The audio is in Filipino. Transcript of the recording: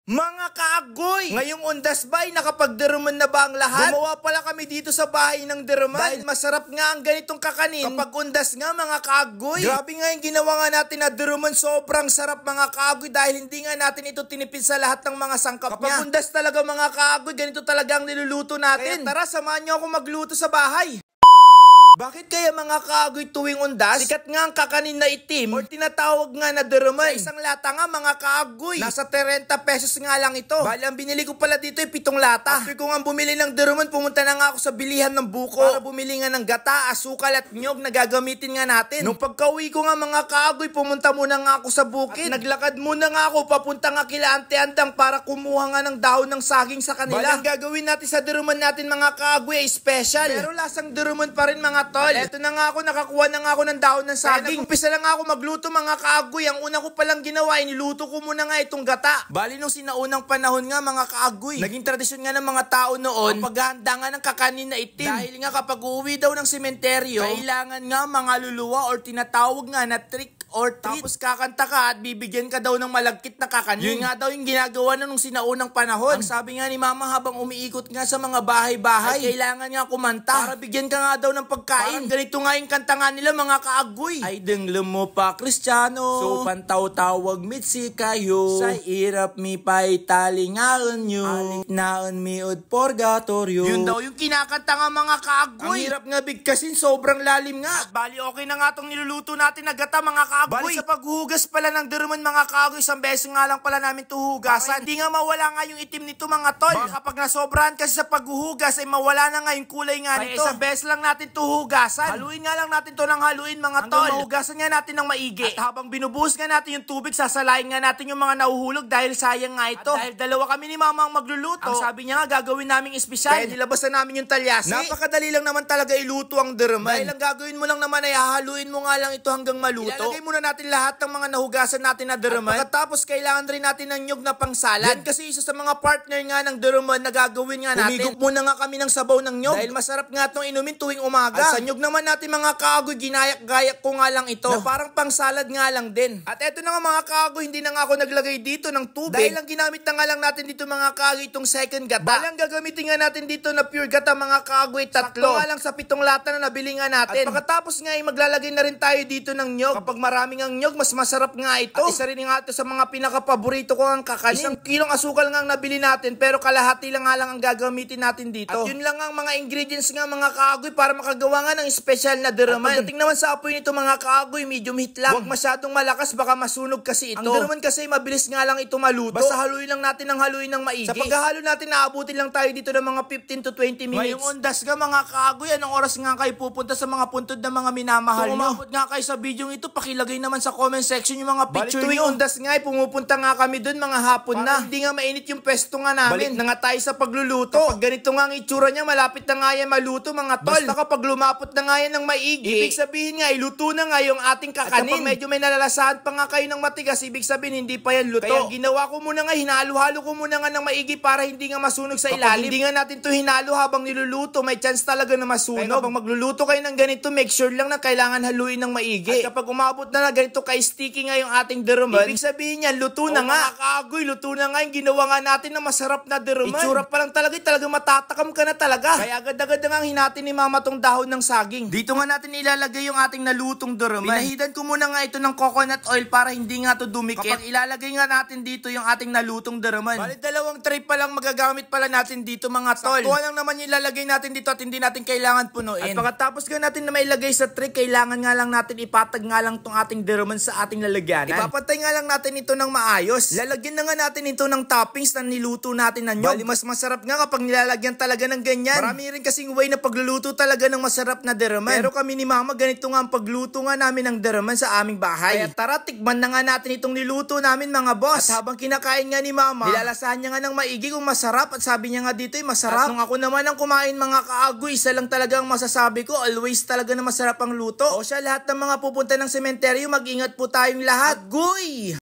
Mga kaagoy! Ngayong undas bay, nakapagderuman na ba ang lahat? Gumawa pala kami dito sa bahay ng deruman. Dahil masarap nga ang ganitong kakanin kapag undas nga mga kaagoy. Grabe nga yung ginawa nga natin na deruman. Sobrang sarap mga kaagoy dahil hindi nga natin ito tinipid sa lahat ng mga sangkap niya. Kapag undas talaga mga kaagoy, ganito talaga ang niluluto natin. Kaya tara, samahan niyo ako magluto sa bahay. Bakit kaya mga kaagoy tuwing undas, sikat nga ang kakanin na itim or tinatawag nga na deruman? Sa isang lata nga mga kaagoy, nasa 30 pesos nga lang ito. Bali, ang binili ko pala dito ay 7 lata. After ko nga bumili ng deruman, pumunta na nga ako sa bilihan ng buko para bumili nga ng gata, asukal at nyog na gagamitin nga natin. Nung pagka-uwi ko nga mga kaagoy, pumunta muna nga ako sa bukid. At naglakad muna nga ako papunta nga kila Ante Andang para kumuha nga ng dahon ng saging sa kanila. Bali, ang gagawin natin sa deruman natin mga kaagoy ay special. Pero lasang deruman pa rin mga tol. Eto na nga ako, nakakuha na nga ako ng dahon ng saging. Nag-umpisa na nga ako magluto mga kaagoy. Ang una ko palang ginawa ay niluto ko muna nga itong gata. Bali nung sinaunang panahon nga mga kaagoy, naging tradisyon nga ng mga tao noon paghahanda nga ng kakanin na itim. Dahil nga kapag uuwi daw ng sementeryo, kailangan nga mga luluwa or tinatawag nga na trick or treat. Tapos kakanta ka at bibigyan ka daw ng malagkit na kakanin. Yun nga daw yung ginagawa na nung sinaunang panahon. Ang sabi nga ni mama habang umiikot nga sa mga bahay-bahay, ay kailangan nga kumanta para bigyan ka nga daw ng pagkain. Parang ganito nga yung kanta nga nila mga kaagoy. Ay denglo mo pa Kristiyano, so pantaw-tawag mitsi kayo. Sa irap mi pa'y talingaan nyo, alik naan mi od purgatorio. Yun daw yung kinakanta nga mga kaagoy. Ang hirap nga bigkasin, sobrang lalim nga. At bali okay na nga tong niluluto natin na gata mga kaagoy. Bali sa paghuhugas pala ng deruman mga kaagoy, isang beses nga lang pala namin tuhugasan. Hindi nga mawala nga yung itim nito mga tol. Baka kapag nasobrahan kasi sa paghuhugas ay mawala na nga yung kulay nga nito. Isang beses lang natin tuhugasan. Haluin nga lang natin to ng haluin mga tol. Hanggang mahugasan nga natin ng maigi. At habang binubuhos nga natin yung tubig, sasalain nga natin yung mga nahuhulog dahil sayang nga ito. At dahil dalawa kami ni mama ang magluluto, ang sabi niya nga gagawin naming espesyal. Kaya nilabas na namin yung talyasi. Napakadali lang naman talaga iluto ang deruman. Dahil ang gagawin mo lang naman ay hahaluin mo nga lang ito hanggang maluto. Ilalagay muna natin lahat ng mga nahugasan natin na deruman. At pagkatapos kailangan rin natin ng nyog na pangsalad. Yan kasi isa sa mga partner nga ng deruman na gagawin nga natin. Umigop muna nga kami ng sabaw ng nyog. Dahil masarap nga itong inumin tuwing umaga. At sa nyog naman natin mga kaagoy, ginayak-gayak ko nga lang ito. Na parang pangsalad nga lang din. At eto na nga mga kaagoy, hindi na nga ako naglagay dito ng tubig. Dahil lang ginamit na nga lang natin dito mga kaagoy itong second gata. Balang gagamitin nga natin dito na pure gata mga kaagoy, 3. Sakto nga lang sa 7 lata na nabili nga natin. At pagkatapos nga ay maglalagay na rin tayo dito ng nyog. Kapag maraming ang nyog, mas masarap nga ito. At isa rin nga ito sa mga pinaka-paborito ko ang kakanin. 1 kilong asukal nga ang nabili natin, pero kalahati lang nga lang ang gagamitin natin dito. At yun lang ang mga ingredients nga mga kaagoy para makagawa nga ng special na deruman. At pagdating naman sa apoy nito mga kaagoy, medium heat lang. Huwag masyadong malakas, baka masunog kasi ito. Ang deruman kasi mabilis nga lang ito maluto. Basta haluin lang natin ng haluin ng maigi. Sa paghahalo natin, naabutin lang tayo dito ng mga 15 to 20 minutes. Ngayong ondas ka mga kaagoy, anong oras nga kayo pupunta sa mga puntod ng mga minamahal nyo? Kung umabot nga kayo sa video ito, pakilagay naman sa comment section yung mga picture nyo. Tuwing undas nga, pumupunta nga kami dun mga hapon na. Hindi nga mainit yung pwesto nga namin. Balik na nga tayo sa pagluluto. Kapag ganito nga ang itsura niya, malapit na nga yan maluto mga tol. Basta kapag lumapot na nga yan ng maigi, ibig sabihin nga, iluto na nga yung ating kakanin. At kapag medyo may nalalasahan pa nga kayo ng matigas, ibig sabihin hindi pa yan luto. Kaya ginawa ko muna nga, hinalo-halo ko muna nga ng maigi para hindi nga masunog sa ilalim. Kapag hindi nga natin to hinalo habang niluluto, may chance talaga na masunog. Kaya kapag magluluto kayo ng ganito, make sure lang na kailangan haluin ng maigi. At kapag umabot na ganito kay sticky nga yung ating deruman, ibig sabihin niya, luto na nga. Mga kaagoy, luto na nga yung ginawa nga natin na masarap na deruman. Itsura pa lang talaga matatakam ka na talaga. Kaya agad-agad na nga hinatin ni mama tong dahon ng saging. Dito nga natin ilalagay yung ating nalutong deruman. Binahidan ko muna nga ito ng coconut oil para hindi nga to dumikit. Kapag ilalagay nga natin dito yung ating nalutong deruman, bali 2 tray pa lang magagamit pala natin dito mga tol. Sakto lang naman yung ilalagay natin dito at hindi natin kailangan punuin. At pagkatapos nga natin na mailagay sa tray, kailangan nga lang natin ipatag nga lang tong ating deruman sa ating lalagyanan. Ipapatay nga lang natin ito ng maayos. Lalagyan na nga natin ito ng toppings na niluto natin na nyog. Bali mas masarap nga kapag nilalagyan talaga ng ganyan. Marami rin kasing way na pagluluto talaga ng masarap na deruman. Pero kami ni mama, ganito nga ang pagluto nga namin ng deruman sa aming bahay. Kaya tara, tikman na nga natin itong niluto namin mga boss. At habang kinakain nga ni mama, nilalasahan niya nga ng maigi kung masarap. At sabi niya nga dito ay masarap. At nung ako naman ang kumain mga kaagoy, isa lang talaga ang masasabi ko, always talaga na masarap ang luto. O siya, lahat ng mga pupunta ng sementeryo, mag-ingat po tayong lahat. Agoy!